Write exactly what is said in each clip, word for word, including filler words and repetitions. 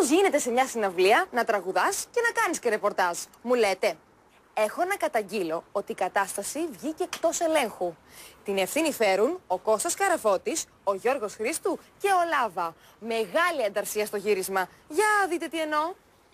Πώς γίνεται σε μια συναυλία να τραγουδάς και να κάνεις και ρεπορτάζ? Μου λέτε. Έχω να καταγγείλω ότι η κατάσταση βγήκε εκτός ελέγχου. Την ευθύνη φέρουν ο Κώστας Καραφώτης, ο Γιώργος Χρήστου και ο Λάβα. Μεγάλη ανταρσία στο γύρισμα. Για δείτε τι εννοώ.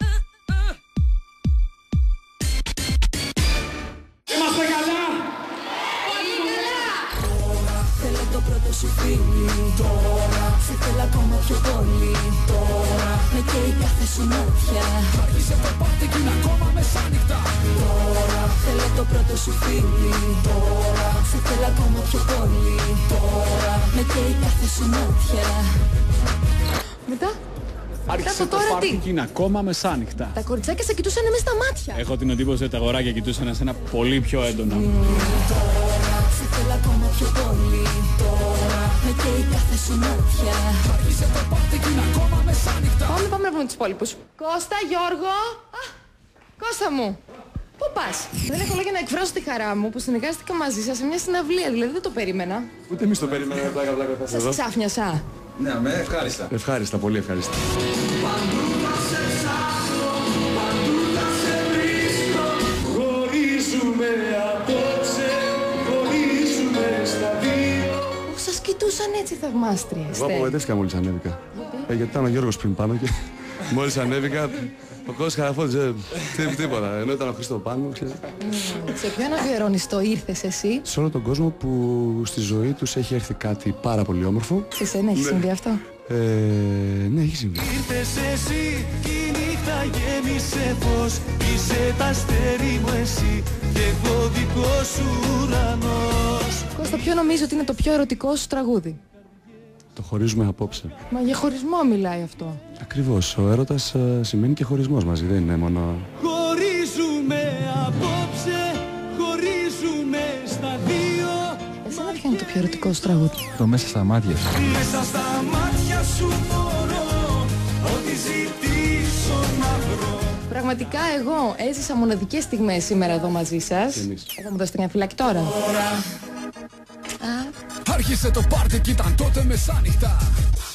Είμαστε καλά! Πολύ καλά! Θέλω το πρώτο σου φίλι. Τώρα σε θέλω ακόμα πιο πολύ. Τώρα με καίει κάθε σου μάτια. Άρχισε το πάρτι κι είναι ακόμα μεσάνυχτα. Τώρα θέλω το πρώτο σου φίλι. Τώρα σε θέλω ακόμα πιο πολύ. Τώρα με καίει κάθε σου μάτια. Μετά. Άρχισε το πάρτι κι είναι ακόμα μεσάνυχτα. Τα κοριτσάκια σε κοιτούσαν μες στα μάτια. Έχω την εντύπωση ότι τα αγοράκια κοιτούσαν εσένα πολύ πιο έντονα. Τώρα σε θέλω ακόμα πιο πολύ. Τώρα με καίει κάθε σου μάτια. Άρχισε το πάρτι κι είναι ακόμα μεσάνυχτα. Πάμε, πάμε να πούμε τους υπόλοιπους. Κώστα, Γιώργο. Α, Κώστα μου. Πού πας? Δεν έχω λόγια να εκφράσω τη χαρά μου που συνεργάστηκα μαζί σας σε μια συναυλία. Δηλαδή δεν το περίμενα. Ούτε εμείς το περιμέναμε, πλάκα πλάκα. Σας ξάφνιασα. Ναι, με ευχάριστα. Ευχάριστα, πολύ ευχάριστα. Χωρίζουμε απόψε, χωρίζουμε στα δύο. Πώς σας κοιτούσαν έτσι θαυμάστριες? Εγώ απογοητεύτηκα μόλις ανέβηκα. Ε, γιατί ήταν ο Γιώργος πριν πάνω και μόλις ανέβηκα, ο Κώστας Καραφώτης, ε, τί- τίποτα. Ενώ ήταν ο Χρήστο πάνω, ξέρεις. Σε ποιον αφιερώνεις το ήρθες εσύ? Σε όλο τον κόσμο που στη ζωή τους έχει έρθει κάτι πάρα πολύ όμορφο. Σε σένα έχει συμβεί αυτό? Ε, ναι, έχει συμβεί. Ήρθες εσύ κι η νύχτα γέμισε φως. Είσαι τα αστέρι μου εσύ και εγώ δικός σου ουρανός. Κώστα, ποιο νομίζω ότι είναι το πιο ερωτικό σου τραγούδι? Το χωρίζουμε απόψε. Μα για χωρισμό μιλάει αυτό. Ακριβώς, ο έρωτας ε, σημαίνει και χωρισμός μαζί, δεν είναι μόνο... Χωρίζουμε απόψε, χωρίζουμε στα δύο. Εσένα ποιο είναι το πιο ερωτικό σου τραγούδι? Το μέσα στα μάτια. Μέσα στα μάτια σου μπορώ ό,τι ζητήσω να βρω. Πραγματικά εγώ έζησα μοναδικές στιγμές σήμερα εδώ μαζί σας. εμείς. Θα μου δώσετε μια φυλάκι τώρα. Άρχισε το πάρτι κι ήταν τότε μεσάνυχτα.